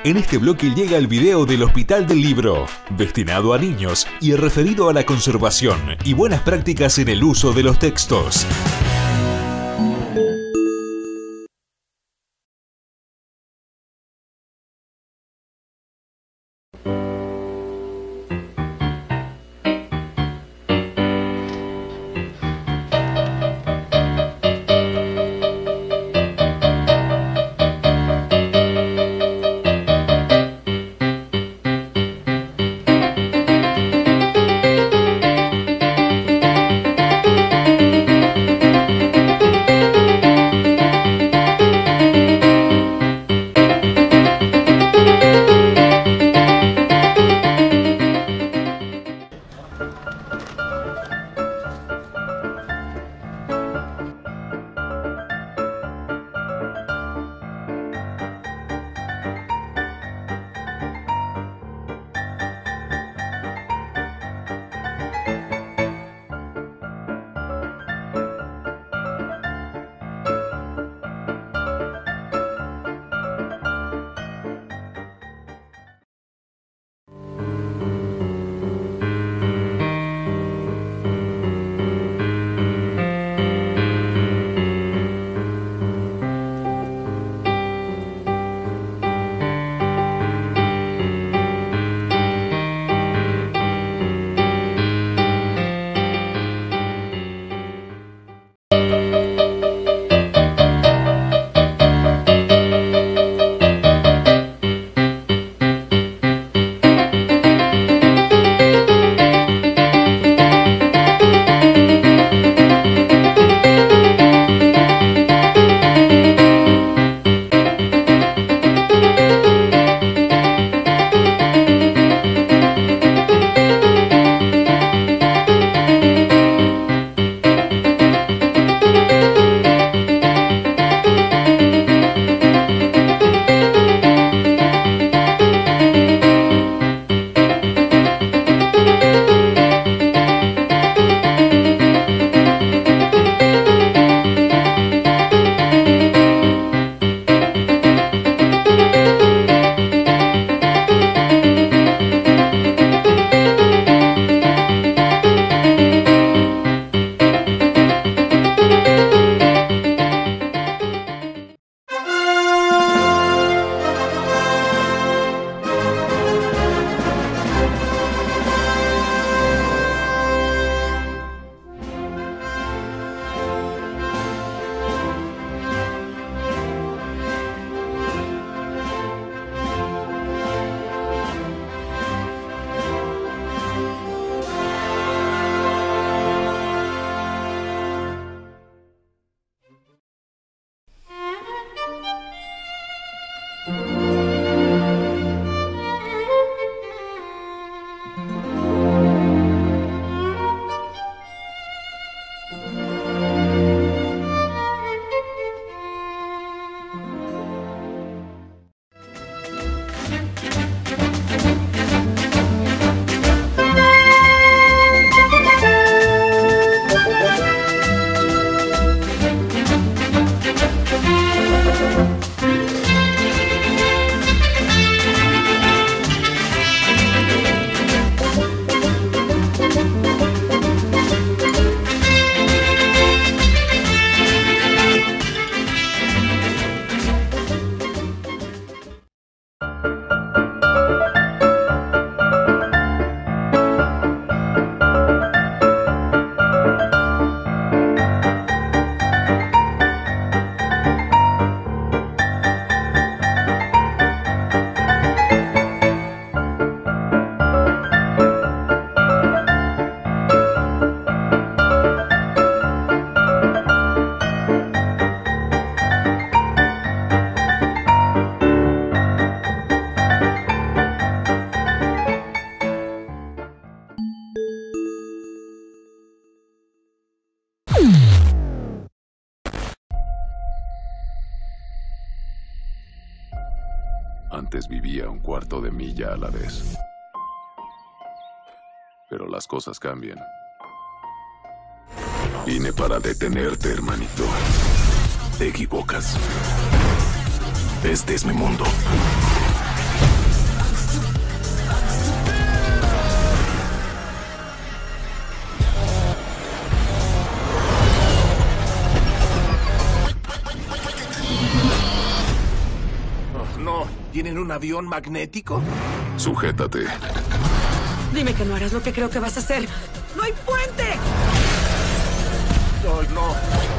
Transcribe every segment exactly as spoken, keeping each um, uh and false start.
En este bloque llega el video del Hospital del Libro, destinado a niños y referido a la conservación y buenas prácticas en el uso de los textos. Antes vivía un cuarto de milla a la vez. Pero las cosas cambian. Vine para detenerte, hermanito. Te equivocas. Este es mi mundo. ¿Tienen un avión magnético? Sujétate. Dime que no harás lo que creo que vas a hacer. ¡No hay puente! No, no.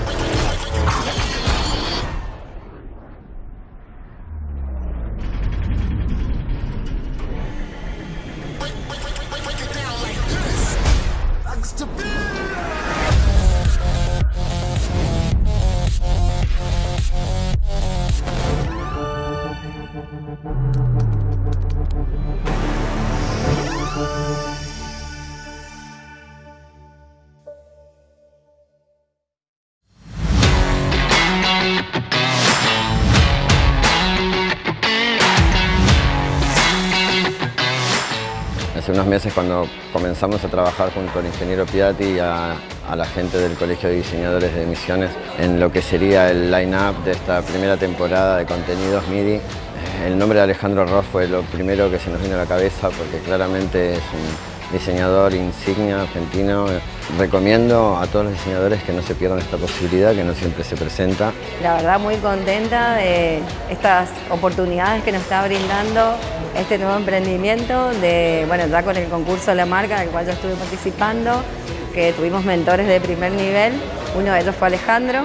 Hace unos meses, cuando comenzamos a trabajar junto al ingeniero Piatti y a, a la gente del Colegio de Diseñadores de Misiones en lo que sería el line-up de esta primera temporada de contenidos M I D I, el nombre de Alejandro Ross fue lo primero que se nos vino a la cabeza, porque claramente es un diseñador insignia argentino. Recomiendo a todos los diseñadores que no se pierdan esta posibilidad, que no siempre se presenta. La verdad, muy contenta de estas oportunidades que nos está brindando este nuevo emprendimiento, de, bueno, ya con el concurso de la marca, del cual yo estuve participando, que tuvimos mentores de primer nivel. Uno de ellos fue Alejandro,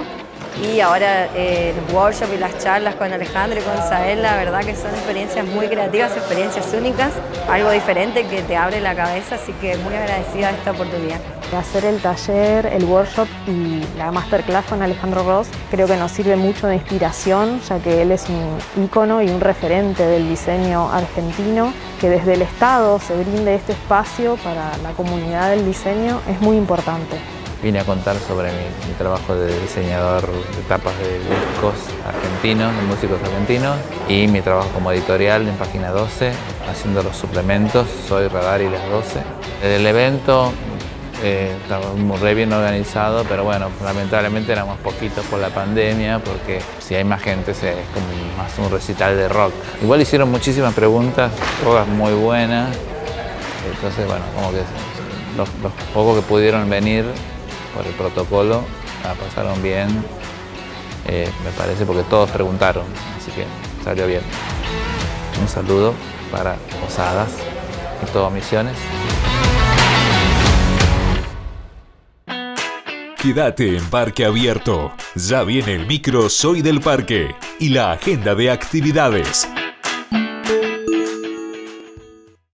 y ahora eh, los workshops y las charlas con Alejandro y con Sael, la verdad que son experiencias muy creativas, experiencias únicas, algo diferente que te abre la cabeza, así que muy agradecida de esta oportunidad. Hacer el taller, el workshop y la masterclass con Alejandro Ross creo que nos sirve mucho de inspiración, ya que él es un ícono y un referente del diseño argentino, que desde el Estado se brinde este espacio para la comunidad del diseño es muy importante. Vine a contar sobre mi, mi trabajo de diseñador de tapas de discos argentinos, de músicos argentinos, y mi trabajo como editorial en Página doce, haciendo los suplementos Soy Radar y Las doce. El evento eh, estaba muy re bien organizado, pero bueno, lamentablemente éramos poquitos por la pandemia, porque si hay más gente es como más un recital de rock. Igual hicieron muchísimas preguntas, todas muy buenas, entonces bueno, como que los, los pocos que pudieron venir por el protocolo la pasaron bien, eh, me parece, porque todos preguntaron, así que salió bien. Un saludo para Posadas y todo Misiones. Quédate en Parque Abierto. Ya viene el micro Soy del Parque y la agenda de actividades.